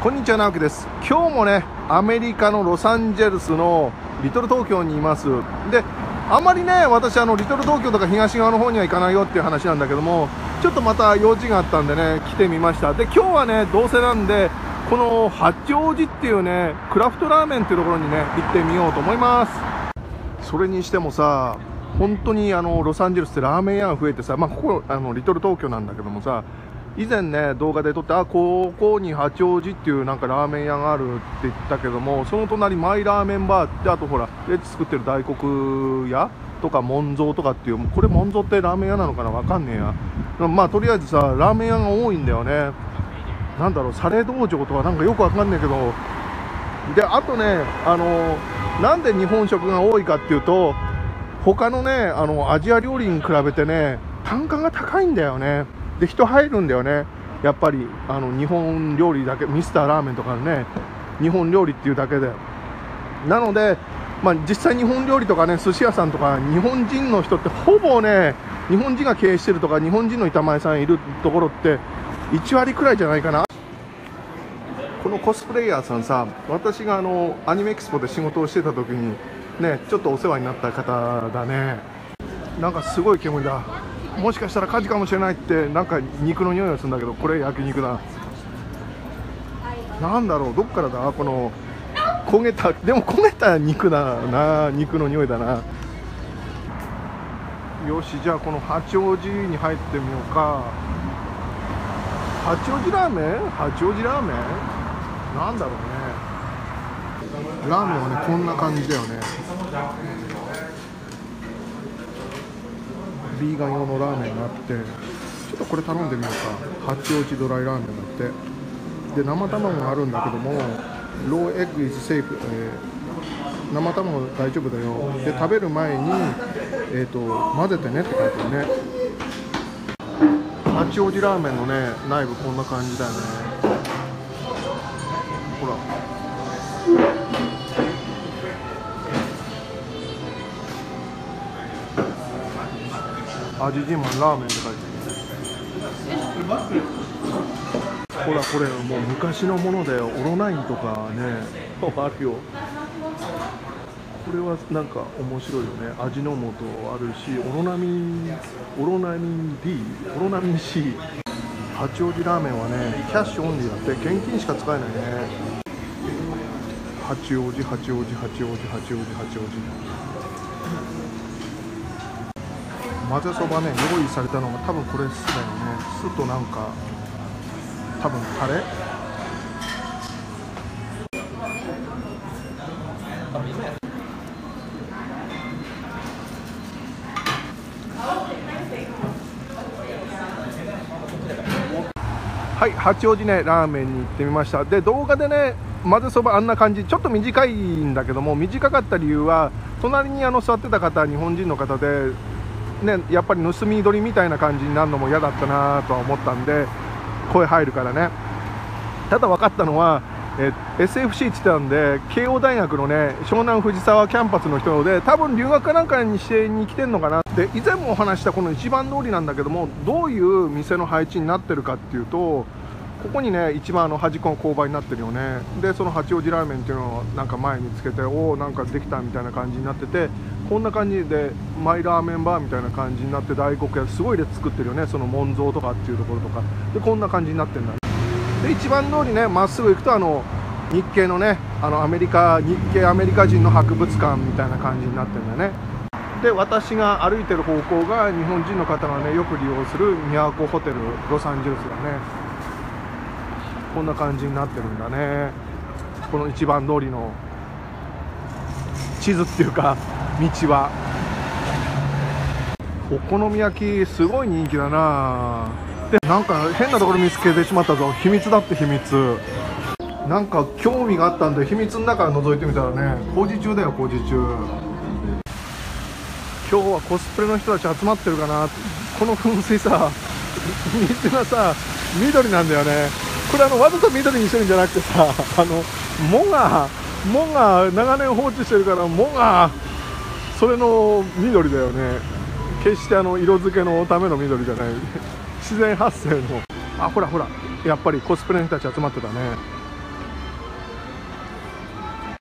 こんにちは、直樹です。今日もね、アメリカのロサンゼルスのリトル東京にいます。で、あんまりね、私リトル東京とか東側の方には行かないよっていう話なんだけども、ちょっとまた用事があったんでね、来てみました。で、今日はね、どうせなんで、この八王子っていうね、クラフトラーメンっていうところにね、行ってみようと思います。それにしてもさ、本当にロサンゼルスってラーメン屋が増えてさ、ここリトル東京なんだけどもさ、以前ね動画で撮って、ここに八王子っていうなんかラーメン屋があるって言ったけども、その隣マイラーメンバーって、あとほらレッツ作ってる大黒屋とかモンゾーとかっていう、これモンゾーってラーメン屋なのかな、わかんねえや。とりあえずさ、ラーメン屋が多いんだよね。なんだろう、サレ道場とかなんかよくわかんないけど、であとね、なんで日本食が多いかっていうと、他のねアジア料理に比べてね単価が高いんだよね。で人入るんだよね、やっぱり日本料理だけ、ミスターラーメンとかね、日本料理っていうだけで。なので、実際日本料理とかね、寿司屋さんとか日本人の人ってほぼね、日本人が経営してるとか日本人の板前さんいるところって1割くらいじゃないかな。このコスプレイヤーさんさ、私がアニメエキスポで仕事をしてた時にね、ちょっとお世話になった方だね。なんかすごい煙だ。もしかしたら火事かもしれないって、なんか肉の匂いがするんだけど、これ焼肉だ。なんだろう、どっからだ、この焦げた、でも焦げた肉だな、肉の匂いだな。よし、じゃあこの八王子に入ってみようか。八王子ラーメン、八王子ラーメンなんだろうね。ラーメンはねこんな感じだよね。ビーガン用のラーメンがあって、ちょっとこれ頼んでみようか。八王子ドライラーメンだって。で生卵があるんだけども、ローエッグイズセーフ、生卵大丈夫だよ。で食べる前に、混ぜてねって書いてるね。八王子ラーメンのね内部こんな感じだよね。ほら、味自慢ラーメンって書いてある。ほらこれもう昔のもので、オロナインとかねあるよ。これはなんか面白いよね。味の素あるし、オロナミン D、オロナミン C。 八王子ラーメンはねキャッシュオンリーだって、現金しか使えないね。八王子、八王子、八王子、八王子、八王子。混ぜそばね、用意されたのが多分これだよね。酢となんか多分タレ。はい、八王子ねラーメンに行ってみました。で動画でね混ぜそばあんな感じ、ちょっと短いんだけども、短かった理由は隣に座ってた方、日本人の方でね、やっぱり盗み撮りみたいな感じになるのも嫌だったなとは思ったんで、声入るからね。ただ分かったのは、SFC って言ってたんで、慶応大学のね湘南藤沢キャンパスの人で、多分留学かなんかにしてに来てんのかな。で以前もお話したこの一番通りなんだけども、どういう店の配置になってるかっていうと、ここにね一番端っこの勾配になってるよね。でその八王子ラーメンっていうのをなんか前につけて、おおなんかできたみたいな感じになってて、こんな感じでマイラーメンバーみたいな感じになって、大黒屋すごい列作ってるよね。そのモンゾーとかっていうところとかでこんな感じになってるんだ。で一番通りねまっすぐ行くと日系のね日系アメリカ人の博物館みたいな感じになってるんだよね。で私が歩いてる方向が日本人の方がねよく利用する都ホテルロサンゼルスだね。こんな感じになってるんだね。この一番通りの地図っていうか道は。お好み焼きすごい人気だな。でなんか変なところ見つけてしまったぞ。秘密だって、秘密。なんか興味があったんで秘密の中覗いてみたらね、工事中だよ、工事中。今日はコスプレの人たち集まってるかな。この噴水さ、水がさ緑なんだよね。これわざと緑にしてるんじゃなくてさ、藻が長年放置してるから、藻がそれの緑だよね。決して色付けのための緑じゃない自然発生の。ほらほら、やっぱりコスプレの人たち集まってたね。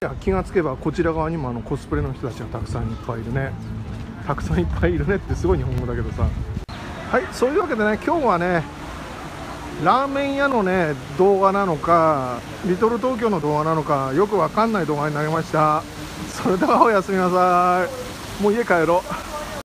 いや、気がつけばこちら側にもコスプレの人たちがたくさんいっぱいいるね。たくさんいっぱいいるねってすごい日本語だけどさ。はい、そういうわけでね、今日はねラーメン屋のね動画なのかリトル東京の動画なのかよくわかんない動画になりました。それではおやすみなさい。もう家帰ろう。